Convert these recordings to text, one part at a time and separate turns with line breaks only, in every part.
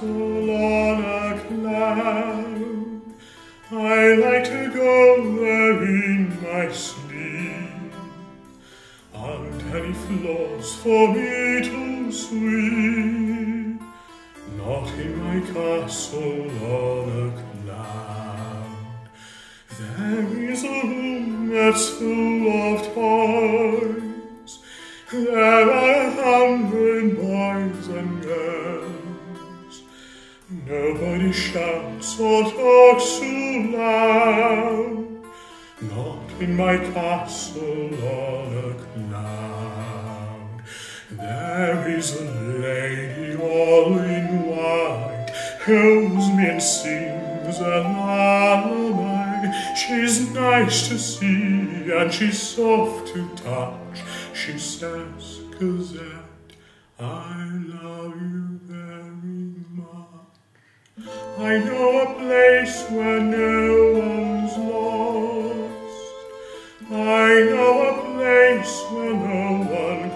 castle on a cloud. I like to go there in my sleep. Aren't any floors for me to sweep? Not in my castle on a cloud. There is a room that's full of toys. There are 100 boys and girls. Nobody shouts or talks too loud. Not in my castle on a cloud. There is a lady all in white, holds me and sings a lullaby. She's nice to see and she's soft to touch. She says, Cosette, I love you very much. I know a place where no one's lost. I know a place where no one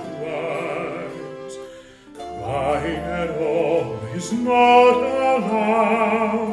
cries. Crying at all is not allowed.